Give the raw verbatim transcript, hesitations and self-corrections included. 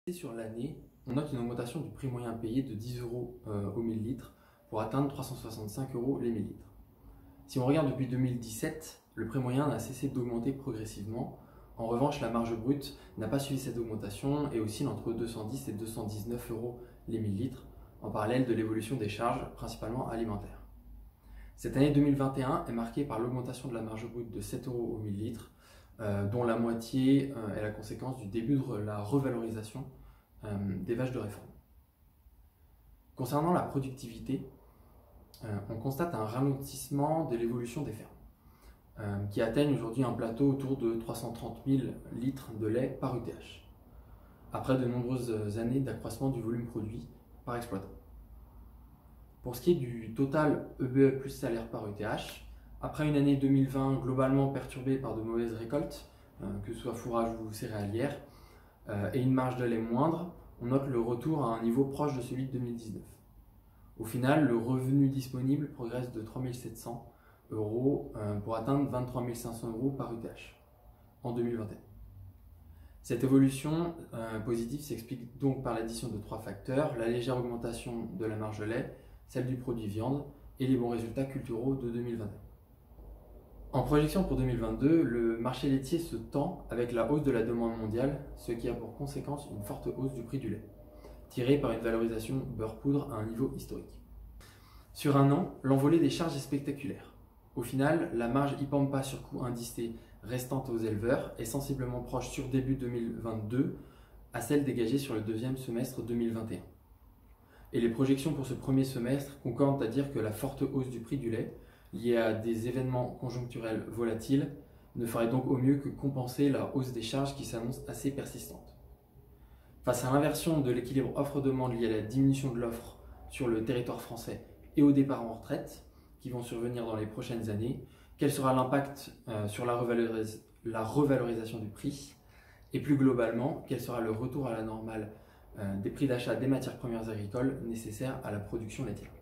Sur l'année, on note une augmentation du prix moyen payé de dix euros euh, au millilitre pour atteindre trois cent soixante-cinq euros les millilitres. Si on regarde depuis deux mille dix-sept, le prix moyen n'a cessé d'augmenter progressivement. En revanche, la marge brute n'a pas suivi cette augmentation et oscille entre deux cent dix et deux cent dix-neuf euros les millilitres, en parallèle de l'évolution des charges, principalement alimentaires. Cette année deux mille vingt et un est marquée par l'augmentation de la marge brute de sept euros au millilitre, euh, dont la moitié euh, est la conséquence du début de la revalorisation euh, des vaches de réforme. Concernant la productivité, euh, on constate un ralentissement de l'évolution des fermes, euh, qui atteignent aujourd'hui un plateau autour de trois cent trente mille litres de lait par U T H, après de nombreuses années d'accroissement du volume produit par exploitant. Pour ce qui est du total E B E plus salaire par U T H, après une année deux mille vingt globalement perturbée par de mauvaises récoltes, euh, que ce soit fourrage ou céréalière, euh, et une marge de lait moindre, on note le retour à un niveau proche de celui de deux mille dix-neuf. Au final, le revenu disponible progresse de trois mille sept cents euros euh, pour atteindre vingt-trois mille cinq cents euros par U T H en deux mille vingt et un. Cette évolution euh, positive s'explique donc par l'addition de trois facteurs: la légère augmentation de la marge de lait, celle du produit viande et les bons résultats culturaux de deux mille vingt et un. En projection pour deux mille vingt-deux, le marché laitier se tend avec la hausse de la demande mondiale, ce qui a pour conséquence une forte hausse du prix du lait, tirée par une valorisation beurre-poudre à un niveau historique. Sur un an, l'envolée des charges est spectaculaire. Au final, la marge I P A M P A sur coût indicé restante aux éleveurs est sensiblement proche sur début deux mille vingt-deux à celle dégagée sur le deuxième semestre deux mille vingt et un. Et les projections pour ce premier semestre concordent à dire que la forte hausse du prix du lait, liée à des événements conjoncturels volatiles, ne ferait donc au mieux que compenser la hausse des charges qui s'annonce assez persistante. Face à l'inversion de l'équilibre offre-demande liée à la diminution de l'offre sur le territoire français et au départ en retraite, qui vont survenir dans les prochaines années, quel sera l'impact euh, sur la, revaloris- la revalorisation du prix? Et plus globalement, quel sera le retour à la normale euh, des prix d'achat des matières premières agricoles nécessaires à la production laitière?